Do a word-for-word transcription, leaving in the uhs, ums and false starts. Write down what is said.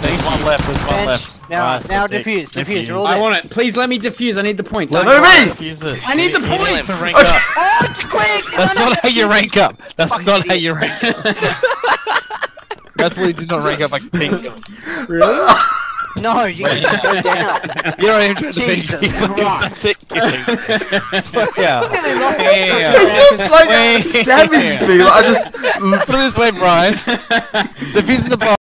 There's one left. There's one Bench. left. Now, Nice, now that's it. defuse, defuse. You're all I dead. want it. Please let me defuse. I need the points. Let I- No, me! Defuse it. I need the You- you points! to rank up. Oh, it's quick! That's not how you rank up. That's Fucking not how idiot. you rank up. That's why you do not rank up like pink. Really? No, you can go down. You don't even try to Jesus think. Christ. Yeah. Really lost Yeah, it. yeah, You yeah. just like Wait. savaged me. Like, I just. Put it this way, Brian. Defusing the bomb.